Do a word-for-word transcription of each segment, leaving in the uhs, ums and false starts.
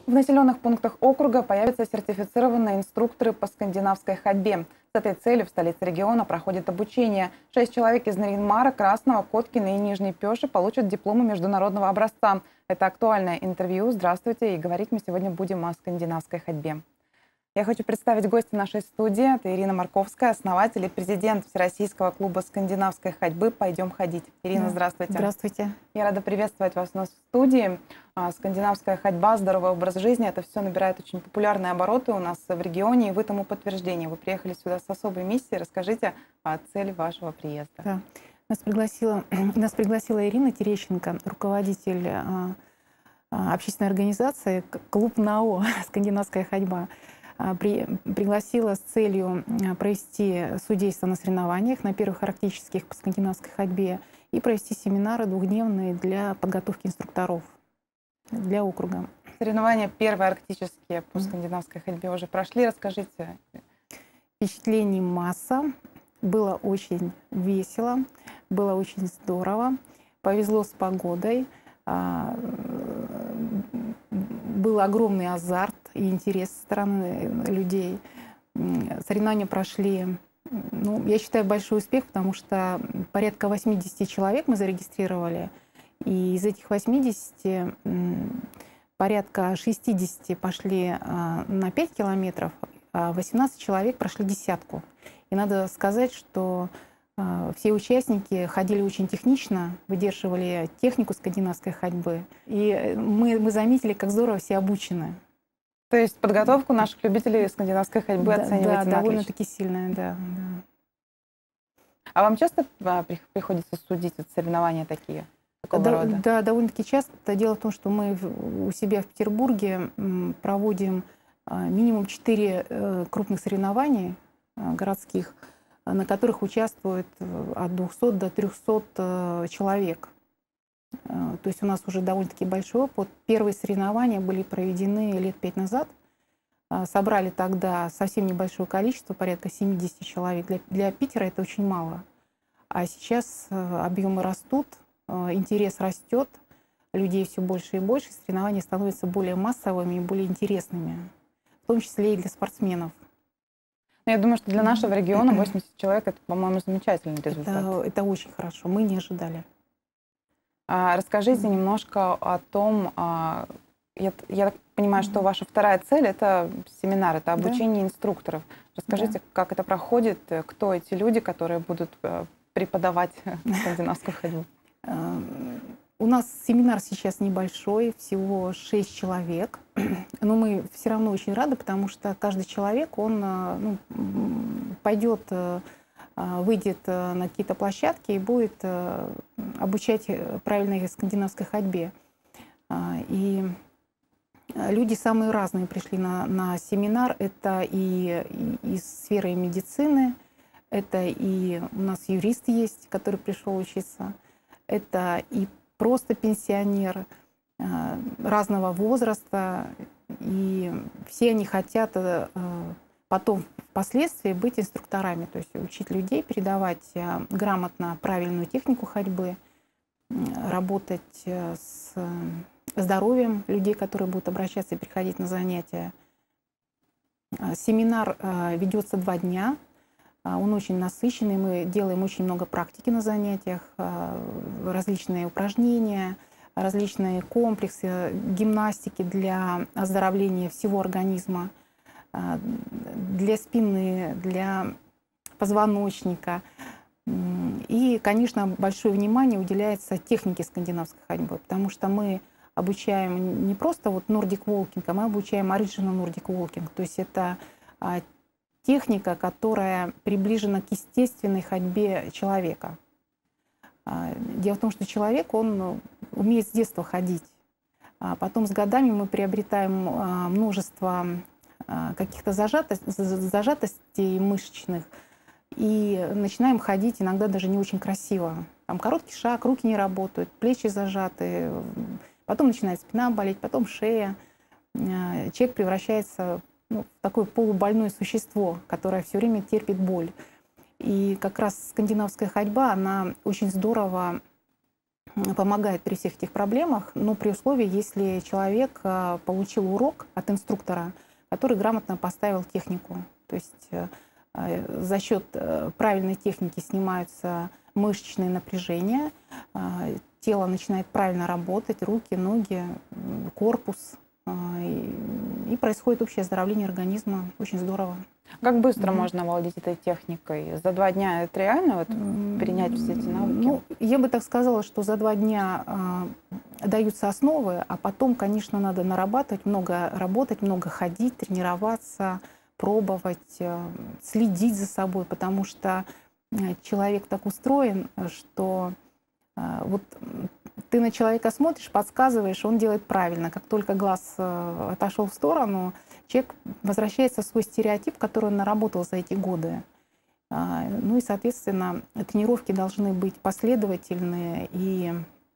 В населенных пунктах округа появятся сертифицированные инструкторы по скандинавской ходьбе. С этой целью в столице региона проходит обучение. Шесть человек из Нарьян-Мара, Красного, Коткина и Нижней Пёши получат дипломы международного образца. Это актуальное интервью. Здравствуйте. И говорить мы сегодня будем о скандинавской ходьбе. Я хочу представить гостя нашей студии. Это Ирина Марковская, основатель и президент Всероссийского клуба скандинавской ходьбы «Пойдем ходить». Ирина, Да. здравствуйте. Здравствуйте. Я рада приветствовать вас у нас в студии. Скандинавская ходьба, здоровый образ жизни – это все набирает очень популярные обороты у нас в регионе, и вы тому подтверждение. Вы приехали сюда с особой миссией. Расскажите о цели вашего приезда. Да. Нас пригласила, нас пригласила Ирина Терещенко, руководитель а, а, общественной организации «Клуб НАО. Скандинавская ходьба». При, пригласила с целью провести судейство на соревнованиях, на первых арктических по скандинавской ходьбе, и провести семинары двухдневные для подготовки инструкторов для округа. Соревнования первые арктические по скандинавской ходьбе уже прошли. Расскажите. Впечатлений масса. Было очень весело, было очень здорово. Повезло с погодой. Был огромный азарт и интерес со стороны людей. Соревнования прошли, ну, я считаю, большой успех, потому что порядка восьмидесяти человек мы зарегистрировали. И из этих восьмидесяти порядка шестидесяти пошли на пять километров, а восемнадцать человек прошли десятку. И надо сказать, что все участники ходили очень технично, выдерживали технику скандинавской ходьбы. И мы, мы заметили, как здорово все обучены. То есть подготовку наших любителей скандинавской ходьбы Да, оцениваете да, на довольно-таки сильная, да, да. А вам часто приходится судить вот соревнования такие? Да, да, довольно-таки часто. Дело в том, что мы у себя в Петербурге проводим минимум четыре крупных соревнований городских, на которых участвует от двухсот до трёхсот человек. То есть у нас уже довольно-таки большой опыт. Первые соревнования были проведены лет пять назад. Собрали тогда совсем небольшое количество, порядка семидесяти человек. Для, для Питера это очень мало. А сейчас объемы растут, интерес растет, людей все больше и больше, соревнования становятся более массовыми и более интересными, в том числе и для спортсменов. Я думаю, что для нашего региона восемьдесят человек – это, по-моему, замечательный результат. Это, это очень хорошо, мы не ожидали. А, расскажите mm-hmm. немножко о том, а, я, я так понимаю, mm-hmm. что ваша вторая цель – это семинар, это обучение да. инструкторов. Расскажите, да. как это проходит, кто эти люди, которые будут преподавать скандинавскую ходьбу? У нас семинар сейчас небольшой, всего шесть человек, но мы все равно очень рады, потому что каждый человек, он ну, пойдет, выйдет на какие-то площадки и будет обучать правильной скандинавской ходьбе. И люди самые разные пришли на, на семинар. Это и, и из сферы медицины, это и у нас юрист есть, который пришел учиться, это и просто пенсионеры разного возраста, и все они хотят потом впоследствии быть инструкторами, то есть учить людей, передавать грамотно правильную технику ходьбы, работать с здоровьем людей, которые будут обращаться и приходить на занятия. Семинар ведется два дня. Он очень насыщенный, мы делаем очень много практики на занятиях, различные упражнения, различные комплексы, гимнастики для оздоровления всего организма, для спины, для позвоночника. И, конечно, большое внимание уделяется технике скандинавской ходьбы, потому что мы обучаем не просто вот Nordic Walking, а мы обучаем Original Nordic Walking, то есть это техника, которая приближена к естественной ходьбе человека. Дело в том, что человек, он умеет с детства ходить. А потом с годами мы приобретаем множество каких-то зажатостей, зажатостей мышечных и начинаем ходить иногда даже не очень красиво. Там короткий шаг, руки не работают, плечи зажаты, потом начинает спина болеть, потом шея. Человек превращается ну, такое полубольное существо, которое все время терпит боль. И как раз скандинавская ходьба, она очень здорово помогает при всех этих проблемах, но при условии, если человек получил урок от инструктора, который грамотно поставил технику. То есть за счет правильной техники снимаются мышечные напряжения, тело начинает правильно работать, руки, ноги, корпус, и происходит общее оздоровление организма. Очень здорово. Как быстро Мгм. можно овладеть этой техникой? За два дня это реально вот, перенять все эти навыки? Ну, я бы так сказала, что за два дня э, даются основы, а потом, конечно, надо нарабатывать, много работать, много ходить, тренироваться, пробовать, э, следить за собой, потому что э, человек так устроен, что э, вот ты на человека смотришь, подсказываешь, он делает правильно. Как только глаз э, отошел в сторону, человек возвращается в свой стереотип, который он наработал за эти годы. А, ну и, соответственно, тренировки должны быть последовательные, и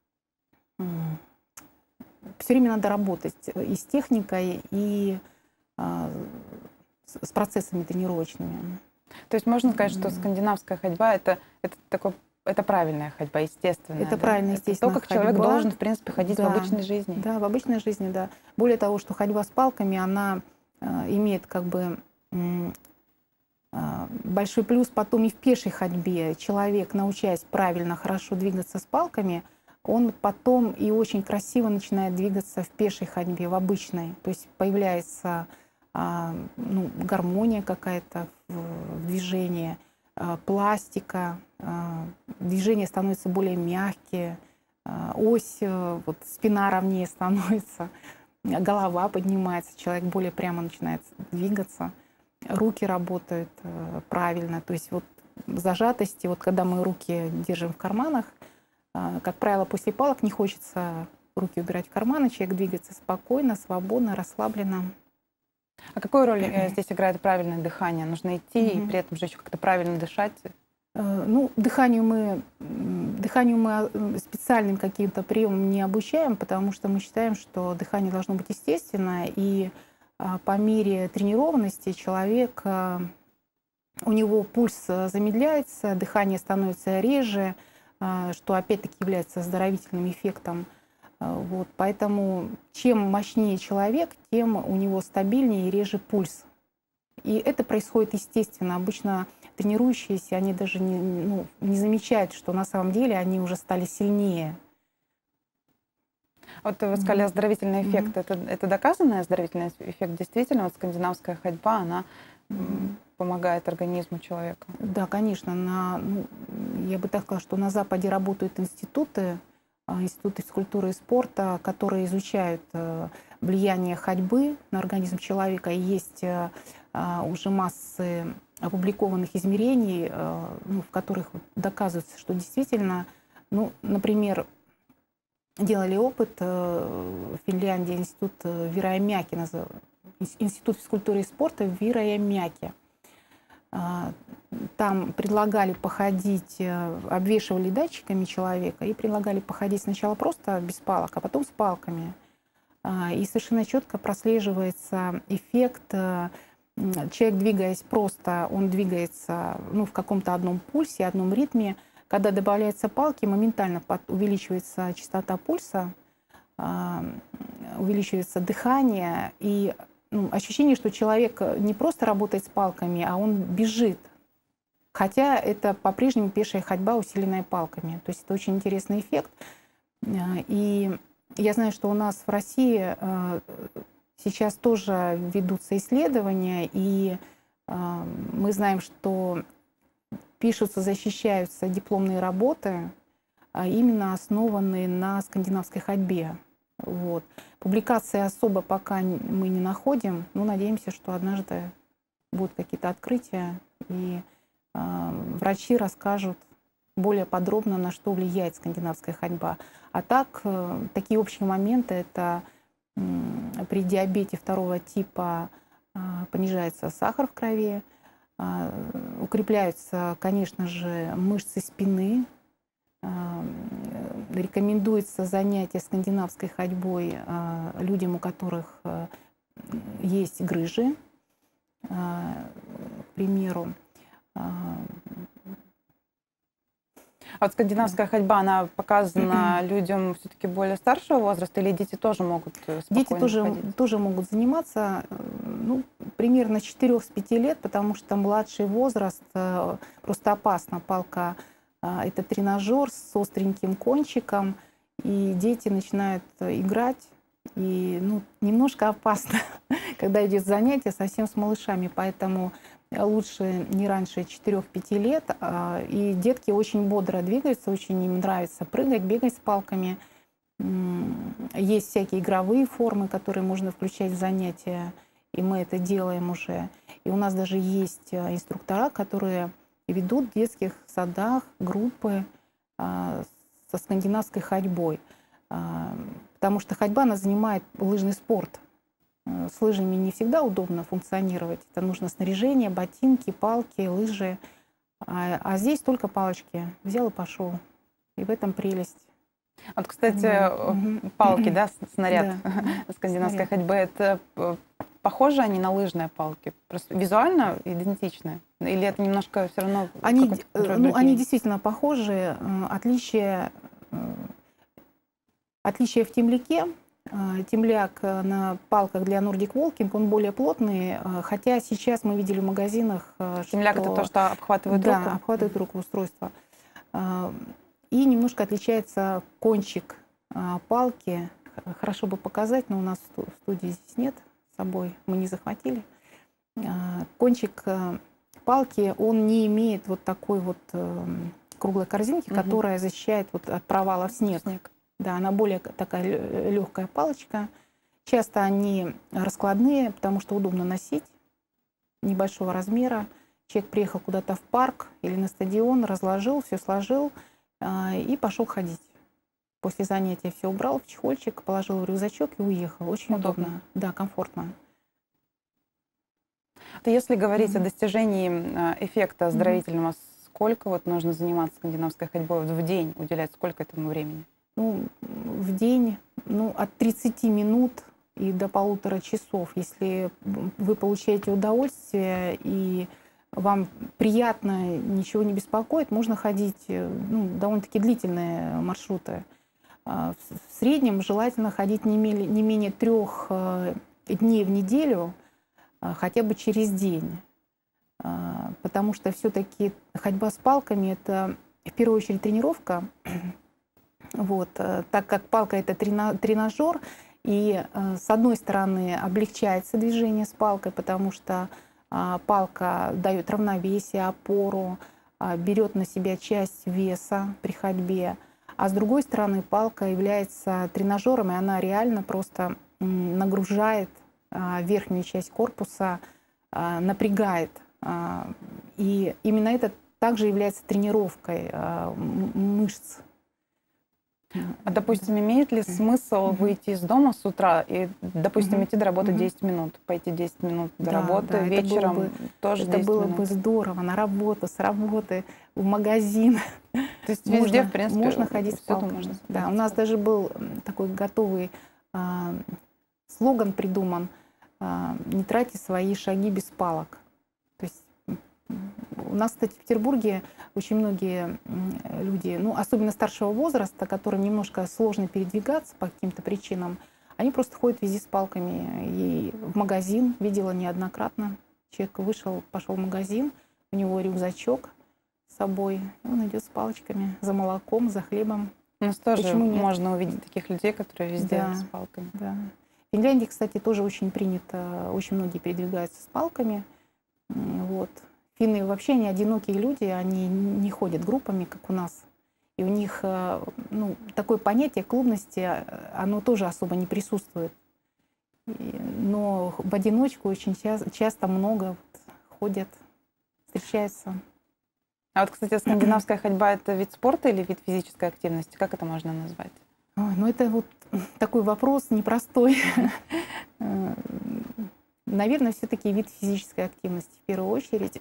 все время надо работать и с техникой, и а, с, с процессами тренировочными. То есть можно сказать, что Мгм. скандинавская ходьба это, это такой, это правильная ходьба, естественная. Это да? правильная, Это то, естественная как человек ходьба. должен, в принципе, ходить Да, в обычной жизни. да, в обычной жизни, да. Более того, что ходьба с палками, она э, имеет как бы м, э, большой плюс потом и в пешей ходьбе. Человек, научаясь правильно, хорошо двигаться с палками, он потом и очень красиво начинает двигаться в пешей ходьбе, в обычной. То есть появляется а, ну, гармония какая-то в, в движении, а, пластика, а, движения становятся более мягкие, а, ось, а, вот, спина ровнее становится, голова поднимается, человек более прямо начинает двигаться, руки работают а, правильно. То есть вот зажатости, вот когда мы руки держим в карманах, как правило, после палок не хочется руки убирать в карманы, человек двигается спокойно, свободно, расслабленно. А какую роль э, здесь играет правильное дыхание? Нужно идти и Мгм. при этом же еще как-то правильно дышать? Э, Ну, дыханию мы, м, дыханию мы э, специальным каким-то приемом не обучаем, потому что мы считаем, что дыхание должно быть естественно, и а, по мере тренированности человек, а, у него пульс а, замедляется, дыхание становится реже, а, что опять-таки является оздоровительным эффектом. А, Вот, поэтому чем мощнее человек, тем у него стабильнее и реже пульс. И это происходит естественно. Обычно тренирующиеся, они даже не, ну, не замечают, что на самом деле они уже стали сильнее. Вот вы сказали Мгм. оздоровительный эффект. Мгм. Это, это доказанный оздоровительный эффект? Действительно, вот скандинавская ходьба, она м, Мгм. помогает организму человека? Да, конечно. На, ну, я бы так сказала, что на Западе работают институты, а, институты физкультуры и спорта, которые изучают э, влияние ходьбы на организм человека. И есть э, а, уже массы опубликованных измерений, э, ну, в которых доказывается, что действительно, ну, например, делали опыт э, в Финляндии, институт э, Вираямяки, назыв- инс- институт физкультуры и спорта в Вираямяке. А, Там предлагали походить, э, обвешивали датчиками человека и предлагали походить сначала просто без палок, а потом с палками. А, И совершенно четко прослеживается эффект. э, м, Человек, двигаясь просто, он двигается ну, в каком-то одном пульсе, одном ритме. Когда добавляются палки, моментально под- увеличивается частота пульса, а, увеличивается дыхание и ну, ощущение, что человек не просто работает с палками, а он бежит. Хотя это по-прежнему пешая ходьба, усиленная палками. То есть это очень интересный эффект. А, И я знаю, что у нас в России а, сейчас тоже ведутся исследования, и а, мы знаем, что пишутся, защищаются дипломные работы, а именно основанные на скандинавской ходьбе. Вот. Публикации особо пока мы не находим, но надеемся, что однажды будут какие-то открытия, и э, врачи расскажут более подробно, на что влияет скандинавская ходьба. А так, э, такие общие моменты — это э, при диабете второго типа э, понижается сахар в крови, э, укрепляются, конечно же, мышцы спины. Рекомендуется занятие скандинавской ходьбой людям, у которых есть грыжи, к примеру. А А вот скандинавская ходьба, она показана людям все-таки более старшего возраста, или дети тоже могут э, Дети спокойно тоже, ходить? тоже могут заниматься, э, ну, примерно с четырёх пяти лет, потому что младший возраст э, просто опасно. Палка э, это тренажер с остреньким кончиком, и дети начинают э, играть, и ну, немножко опасно, когда идет занятие совсем с малышами, поэтому лучше не раньше четырёх пяти лет. а, И детки очень бодро двигаются, очень им нравится прыгать, бегать с палками. М, Есть всякие игровые формы, которые можно включать в занятия, и мы это делаем уже. И у нас даже есть э, инструктора, которые ведут в детских садах группы а, со скандинавской ходьбой. А, Потому что ходьба, она занимает лыжный спорт. Э, С лыжами не всегда удобно функционировать. Это нужно снаряжение, ботинки, палки, лыжи. А, а здесь только палочки. Взял и пошел. И в этом прелесть. Вот, кстати, Ходьбы. э, Мгм. палки, да, с- снаряд Да, да, скандинавской снаряд. ходьбы, это э, похожи они на лыжные палки? Просто визуально идентичны? Или это немножко все равно Они, какой-то д- э, контроль ну, они другие? действительно похожи. Э, Отличие, э, отличие в темляке. Э, Темляк э, на палках для Nordic Walking, он более плотный, э, хотя сейчас мы видели в магазинах, э, Темляк — это то, что что обхватывает да, руку? обхватывает руку устройство. Э, И немножко отличается кончик э, палки. Х- Хорошо бы показать, но у нас в сту- в студии здесь нет с собой, мы не захватили. Э, Кончик э, палки, он не имеет вот такой вот э, круглой корзинки, Мгм. которая защищает вот от провала в снег. Снег. Да, она более к- такая легкая палочка. Часто они раскладные, потому что удобно носить, небольшого размера. Человек приехал куда-то в парк или на стадион, разложил, все сложил а, и пошел ходить. После занятия все убрал в чехольчик, положил в рюкзачок и уехал. Очень Удобно. удобно. Да, комфортно. Это если говорить о Мгм. достижении э, эффекта Мгм. оздоровительного, сколько вот нужно заниматься скандинавской ходьбой вот в день, уделять сколько этому времени? Ну, в день ну, от тридцати минут и до полутора часов. Если вы получаете удовольствие и вам приятно, ничего не беспокоит, можно ходить э, ну, довольно-таки длительные маршруты. А, В в среднем желательно ходить не мели- не менее трех э, дней в неделю, а, хотя бы через день. А, Потому что все-таки ходьба с палками — это в первую очередь тренировка. Вот, э, так как палка — это трена- тренажер, и э, с одной стороны облегчается движение с палкой, потому что а, палка дает равновесие, опору, а, берет на себя часть веса при ходьбе, а с другой стороны палка является тренажером, и она реально просто м, нагружает а, верхнюю часть корпуса, а, напрягает. А, И именно это также является тренировкой а, м- мышц. А, допустим, имеет ли смысл Мгм. выйти из дома с утра и, допустим, Мгм. идти до работы Мгм. десять минут, пойти десять минут до Да, работы, да, это было вечером бы, тоже это десять было бы минут? здорово. На работу, с работы, в магазин. То есть везде, в Можно, принципе, можно ходить с всюду можно палками. Да, у ходить с нас палкой. даже был м, такой готовый а, слоган придуман: а, «Не тратьте свои шаги без палок». То есть м, у нас, кстати, в Петербурге очень многие м, люди, ну, особенно старшего возраста, которым немножко сложно передвигаться по каким-то причинам, они просто ходят везде с палками. И в магазин видела неоднократно. Человек вышел, пошел в магазин, у него рюкзачок с собой, и он идет с палочками за молоком, за хлебом. У нас тоже Почему нет? можно увидеть таких людей, которые везде Да, с палками. да. В Финляндии, кстати, тоже очень принято, очень многие передвигаются с палками. М, Вот. Финны вообще не одинокие люди, они не ходят группами, как у нас. И у них э, ну, такое понятие клубности, э, оно тоже особо не присутствует. И- но в одиночку очень часто, часто много вот ходят, встречаются. А вот, кстати, скандинавская ходьба — это вид спорта или вид физической активности? Как это можно назвать? Ой, ну это вот такой вопрос непростой. Э, Наверное, все-таки вид физической активности в первую очередь.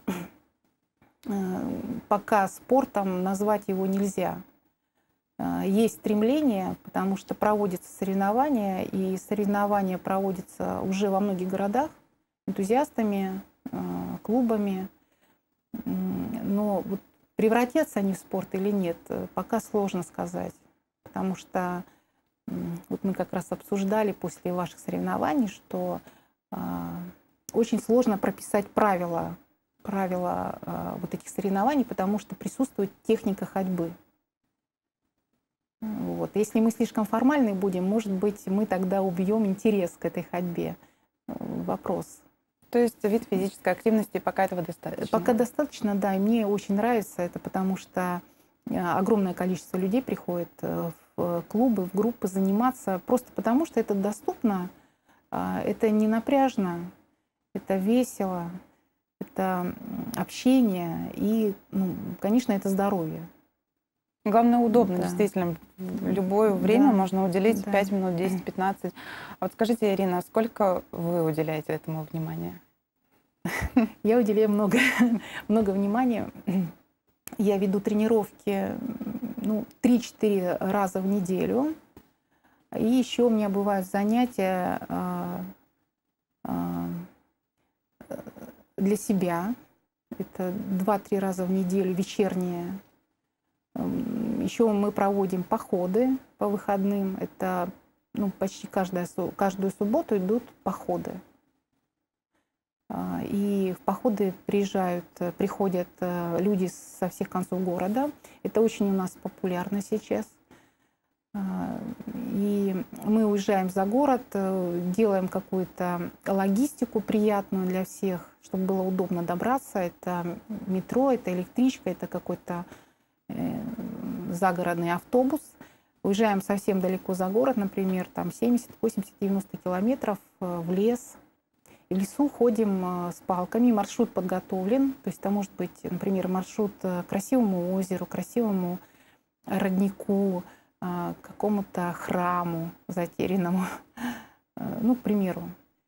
Э, Пока спортом назвать его нельзя. Э, Есть стремление, потому что проводятся соревнования, и соревнования проводятся уже во многих городах энтузиастами, э, клубами. М, Но вот превратятся они в спорт или нет, пока сложно сказать. Потому что вот мы как раз обсуждали после ваших соревнований, что э, очень сложно прописать правила, правила э, вот этих соревнований, потому что присутствует техника ходьбы. Вот. Если мы слишком формальны будем, может быть, мы тогда убьем интерес к этой ходьбе. Вопрос. То есть вид физической активности пока этого достаточно? Пока достаточно, да. И мне очень нравится это, потому что огромное количество людей приходит в клубы, в группы заниматься просто потому, что это доступно, это не напряжно, это весело, это общение и, ну, конечно, это здоровье. Главное, удобно, Да. действительно. В любое время Да. можно уделить Да. пять минут, десять-пятнадцать. А вот скажите, Ирина, сколько вы уделяете этому внимания? Я уделяю много, много внимания. Я веду тренировки ну, три-четыре раза в неделю. И еще у меня бывают занятия а, а, для себя. Это два-три раза в неделю, вечерние. Еще мы проводим походы по выходным. Это ну, почти каждая, каждую субботу идут походы. И в походы приезжают, приходят люди со всех концов города. Это очень у нас популярно сейчас. И мы уезжаем за город, делаем какую-то логистику приятную для всех, чтобы было удобно добраться. Это метро, это электричка, это какой-то загородный автобус. Уезжаем совсем далеко за город, например, там семьдесят, восемьдесят, девяносто километров в лес. И в лесу ходим с палками, маршрут подготовлен. То есть это может быть, например, маршрут к красивому озеру, красивому роднику, к какому-то храму затерянному, ну, к примеру.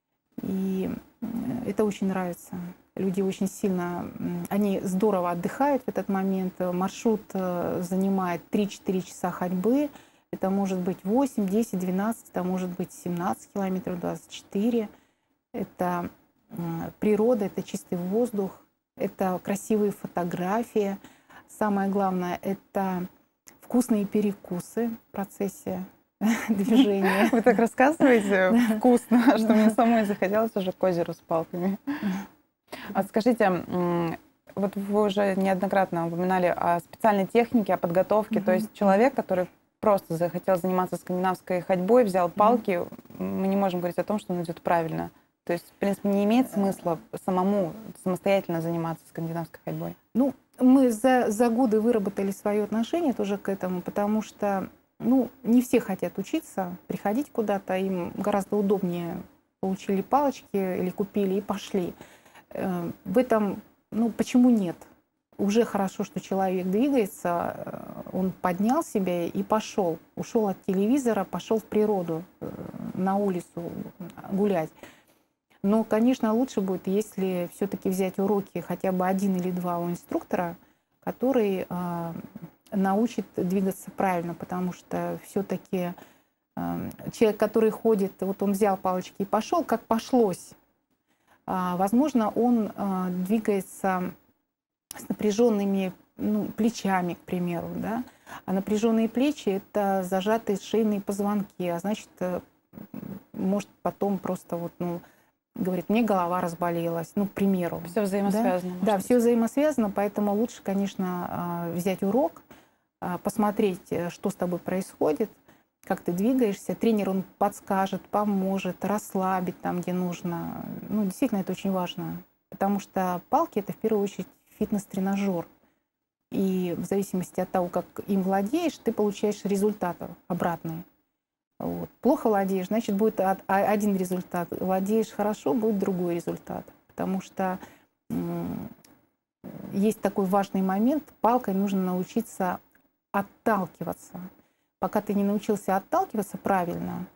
И это очень нравится. Люди очень сильно, они здорово отдыхают в этот момент. Маршрут занимает три-четыре часа ходьбы. Это может быть восемь, десять, двенадцать, это может быть семнадцать километров, двадцать четыре. Это природа, это чистый воздух, это красивые фотографии. Самое главное, это вкусные перекусы в процессе движения. Вы так рассказываете вкусно, что мне самой захотелось уже к озеру с палками. А скажите, вот вы уже неоднократно упоминали о специальной технике, о подготовке. То есть человек, который просто захотел заниматься скандинавской ходьбой, взял палки, мы не можем говорить о том, что он идет правильно. То есть, в принципе, не имеет смысла самому самостоятельно заниматься скандинавской ходьбой? Ну, мы за, за годы выработали свое отношение тоже к этому, потому что ну, не все хотят учиться, приходить куда-то, им гораздо удобнее получили палочки или купили и пошли. В этом, ну, почему нет? Уже хорошо, что человек двигается, он поднял себя и пошел. Ушел от телевизора, пошел в природу, на улицу гулять. Но, конечно, лучше будет, если все-таки взять уроки хотя бы один или два у инструктора, который э, научит двигаться правильно, потому что все-таки э, человек, который ходит, вот он взял палочки и пошел, как пошлось. Э, возможно, он э, двигается с напряженными ну, плечами, к примеру, да? А напряженные плечи – это зажатые шейные позвонки, а значит, э, может потом просто вот, ну, говорит, мне голова разболелась, ну, к примеру. Все взаимосвязано. Да, да, все взаимосвязано, поэтому лучше, конечно, взять урок, посмотреть, что с тобой происходит, как ты двигаешься. Тренер, он подскажет, поможет, расслабит там, где нужно. Ну, действительно, это очень важно, потому что палки – это в первую очередь фитнес-тренажер. И в зависимости от того, как им владеешь, ты получаешь результаты обратные. Вот. Плохо владеешь, значит, будет один результат. Владеешь хорошо, будет другой результат. Потому что есть такой важный момент. Палкой нужно научиться отталкиваться. Пока ты не научился отталкиваться правильно,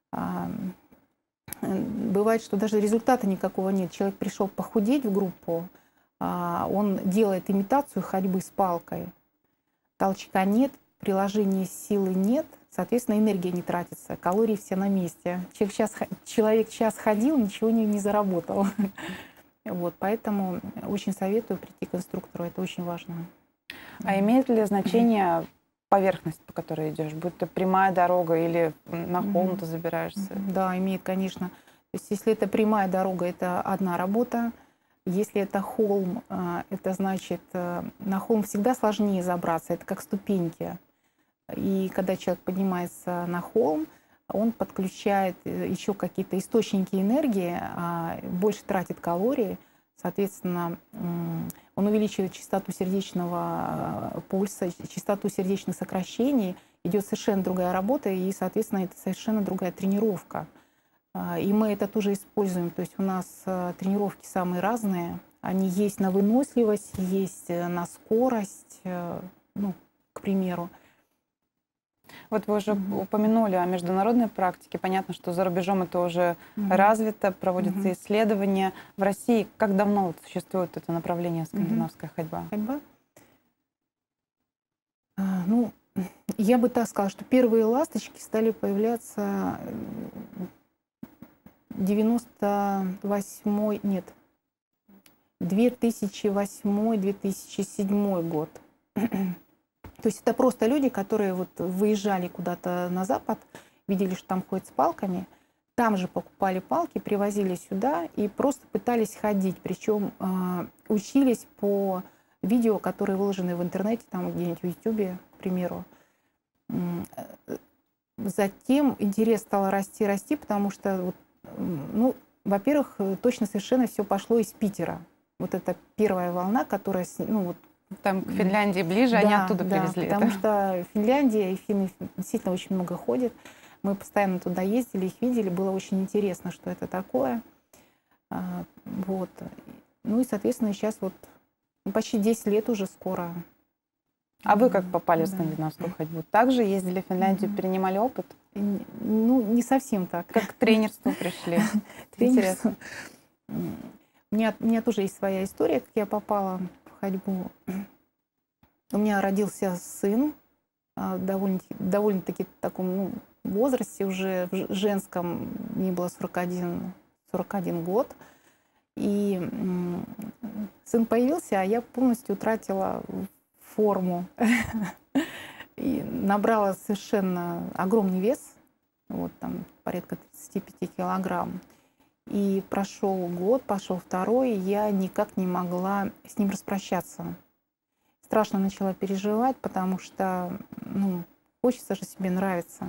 бывает, что даже результата никакого нет. Человек пришел похудеть в группу, он делает имитацию ходьбы с палкой. Толчка нет, приложения силы нет, соответственно, энергия не тратится, калории все на месте. Человек час, человек час ходил, ничего не, не заработал. Вот, поэтому очень советую прийти к инструктору, это очень важно. А имеет ли значение поверхность, по которой идешь, будь то прямая дорога или на холм ты забираешься? Да, имеет, конечно. То есть если это прямая дорога, это одна работа. Если это холм, это значит, на холм всегда сложнее забраться, это как ступеньки. И когда человек поднимается на холм, он подключает еще какие-то источники энергии, больше тратит калорий, соответственно, он увеличивает частоту сердечного пульса, частоту сердечных сокращений, идет совершенно другая работа, и, соответственно, это совершенно другая тренировка. И мы это тоже используем. То есть у нас тренировки самые разные. Они есть на выносливость, есть на скорость, ну, к примеру. Вот вы уже mm-hmm. упомянули о международной практике. Понятно, что за рубежом это уже mm-hmm. развито, проводятся mm-hmm. исследования. В России как давно вот существует это направление скандинавская mm-hmm. ходьба? Ходьба? А, ну, я бы так сказала, что первые ласточки стали появляться девяносто восьмой, нет, две тысячи восьмой — две тысячи седьмой год. То есть это просто люди, которые вот выезжали куда-то на Запад, видели, что там ходят с палками, там же покупали палки, привозили сюда и просто пытались ходить. Причем э, учились по видео, которые выложены в интернете, там где-нибудь в Ютубе, к примеру. Затем интерес стал расти, расти, потому что, вот, ну, во-первых, точно совершенно все пошло из Питера. Вот это первая волна, которая, ну, вот, там к Финляндии ближе, да, они оттуда да, привезли потому это. что Финляндия и финны действительно очень много ходят. Мы постоянно туда ездили, их видели, было очень интересно, что это такое. А, вот. Ну и, соответственно, сейчас вот почти десять лет уже скоро. А вы как попали да. в скандинавскую ходьбу? Также ездили в Финляндию, mm-hmm. перенимали опыт? Ну, не совсем так. Как к тренерству пришли? Интересно. У меня, у меня тоже есть своя история, как я попала в ходьбу. У меня родился сын довольно-таки, довольно-таки в таком ну, возрасте, уже в женском, мне было сорок один, сорок один год. И сын появился, а я полностью утратила форму. И набрала совершенно огромный вес, вот там порядка тридцати пяти килограмм. И прошел год, пошел второй, и я никак не могла с ним распрощаться. Страшно начала переживать, потому что ну, хочется же себе нравиться.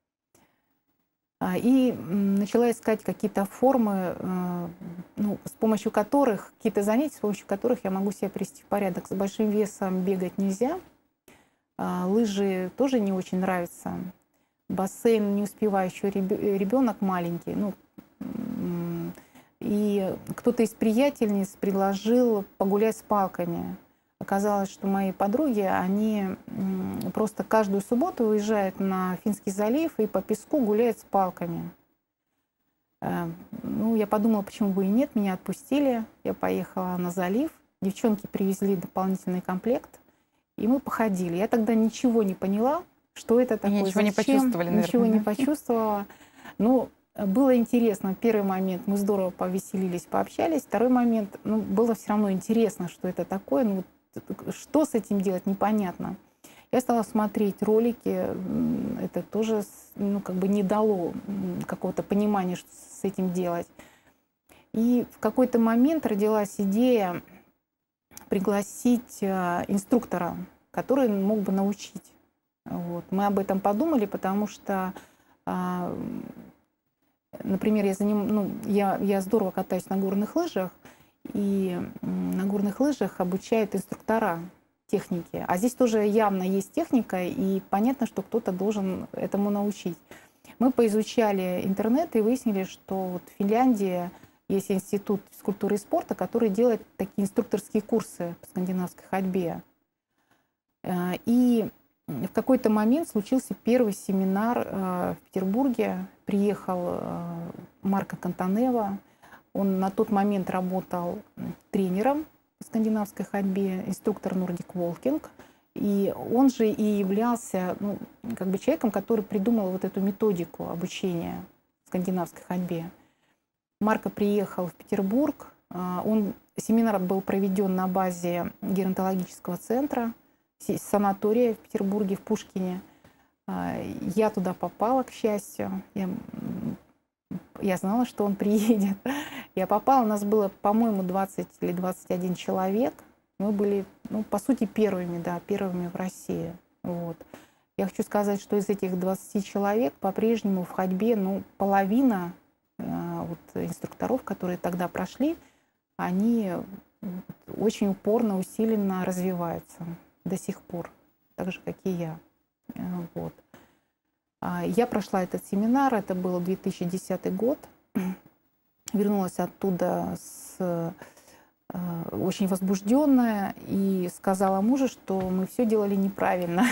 И начала искать какие-то формы, ну, с помощью которых, какие-то занятия, с помощью которых я могу себя привести в порядок. С большим весом бегать нельзя, лыжи тоже не очень нравятся, бассейн не успеваю, еще ребенок маленький. Ну, и кто-то из приятельниц предложил погулять с палками. Оказалось, что мои подруги, они просто каждую субботу уезжают на Финский залив и по песку гуляют с палками. Ну, я подумала, почему бы и нет, меня отпустили. Я поехала на залив, девчонки привезли дополнительный комплект, и мы походили. Я тогда ничего не поняла, что это такое, ничего зачем, не почувствовали, наверное. Ничего не почувствовала. Ну, было интересно. Первый момент мы здорово повеселились, пообщались. Второй момент, ну, было все равно интересно, что это такое. Ну, что с этим делать, непонятно. Я стала смотреть ролики, это тоже ну, как бы не дало какого-то понимания, что с этим делать. И в какой-то момент родилась идея пригласить инструктора, который мог бы научить. Вот. Мы об этом подумали, потому что, например, я, заним... ну, я, я здорово катаюсь на горных лыжах, и на горных лыжах обучают инструктора техники. А здесь тоже явно есть техника, и понятно, что кто-то должен этому научить. Мы поизучали интернет и выяснили, что вот в Финляндии есть институт физкультуры и спорта, который делает такие инструкторские курсы по скандинавской ходьбе. И в какой-то момент случился первый семинар в Петербурге. Приехал Марко Кантанева. Он на тот момент работал тренером по скандинавской ходьбе, инструктор Nordic Walking. И он же и являлся ну, как бы человеком, который придумал вот эту методику обучения скандинавской ходьбе. Марко приехал в Петербург. Он, семинар был проведен на базе геронтологического центра. санатория в Петербурге, в Пушкине. Я туда попала, к счастью. Я, я знала, что он приедет. Я попала, у нас было, по-моему, двадцать или двадцать один человек. Мы были, ну, по сути, первыми, да, первыми в России. Вот. Я хочу сказать, что из этих двадцати человек по-прежнему в ходьбе, ну, половина э, вот, инструкторов, которые тогда прошли, они очень упорно, усиленно развиваются до сих пор, так же, как и я. Вот. Я прошла этот семинар, это был две тысячи десятый год. Вернулась оттуда с, очень возбужденная и сказала мужу, что мы все делали неправильно.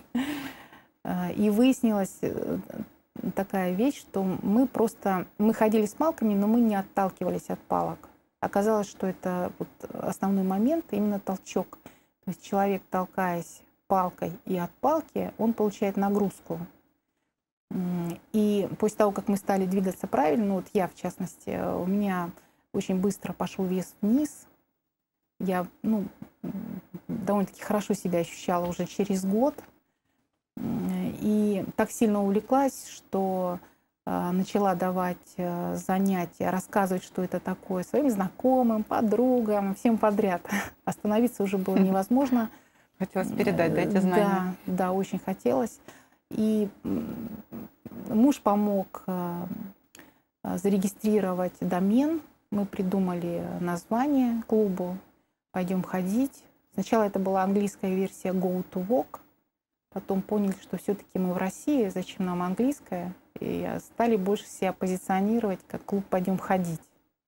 И выяснилась такая вещь, что мы просто, мы ходили с палками, но мы не отталкивались от палок. Оказалось, что это вот основной момент, именно толчок. То есть человек, толкаясь палкой и от палки, он получает нагрузку. И после того, как мы стали двигаться правильно, ну вот я в частности, у меня очень быстро пошел вес вниз. Я, ну, довольно-таки хорошо себя ощущала уже через год. И так сильно увлеклась, что э, начала давать э, занятия, рассказывать, что это такое, своим знакомым, подругам, всем подряд. Остановиться уже было невозможно. Хотелось передать, да, эти знания? Да, да, очень хотелось. И муж помог э, зарегистрировать домен. Мы придумали название клубу «Пойдем ходить». Сначала это была английская версия «Go to Walk». Потом поняли, что все-таки мы в России, зачем нам английская, и стали больше себя позиционировать как клуб «Пойдем ходить».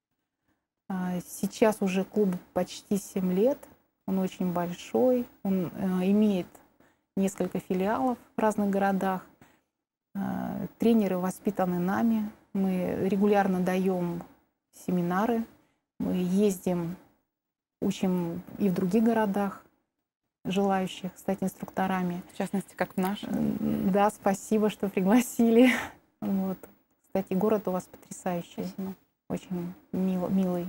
Сейчас уже клубу почти семь лет, он очень большой, он имеет несколько филиалов в разных городах. Тренеры воспитаны нами, мы регулярно даем семинары, мы ездим, учим и в других городах желающих стать инструкторами. В частности, как в нашем. Да, спасибо, что пригласили. Вот. Кстати, город у вас потрясающий. Спасибо. Очень мил, милый.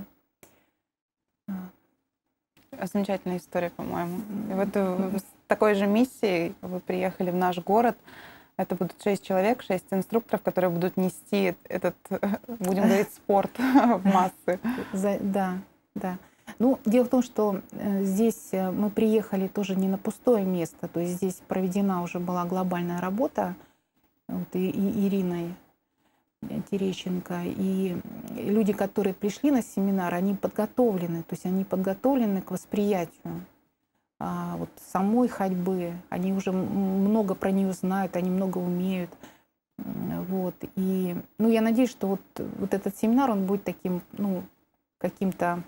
Замечательная история, по-моему. И вот с такой же миссией вы приехали в наш город. Это будут шесть человек, шесть инструкторов, которые будут нести этот, будем говорить, спорт в массы. Да, да. Ну, дело в том, что здесь мы приехали тоже не на пустое место, то есть здесь проведена уже была глобальная работа вот, и, и Ириной Терещенко, и люди, которые пришли на семинар, они подготовлены, то есть они подготовлены к восприятию а, вот, самой ходьбы, они уже много про нее знают, они много умеют. Вот, и, ну, я надеюсь, что вот, вот этот семинар, он будет таким, ну, каким-то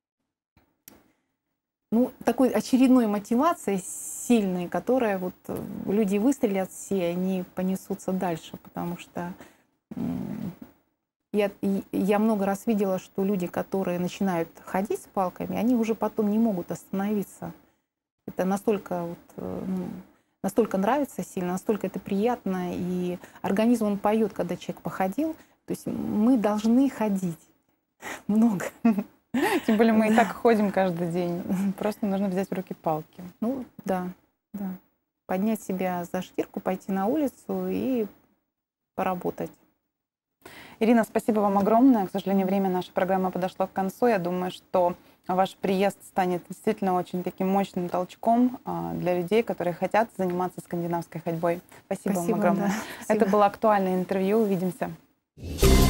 Ну, такой очередной мотивацией сильной, которая вот люди выстрелят все, они понесутся дальше, потому что я, я много раз видела, что люди, которые начинают ходить с палками, они уже потом не могут остановиться. Это настолько, вот, ну, настолько нравится сильно, настолько это приятно, и организм, он поет, когда человек походил. То есть мы должны ходить много. Тем более мы да. и так ходим каждый день. Просто нужно взять в руки палки. Ну, да, да. Поднять себя за шкирку, пойти на улицу и поработать. Ирина, спасибо вам огромное. К сожалению, время нашей программы подошло к концу. Я думаю, что ваш приезд станет действительно очень таким мощным толчком для людей, которые хотят заниматься скандинавской ходьбой. Спасибо, спасибо вам огромное. Да, спасибо. Это было актуальное интервью. Увидимся.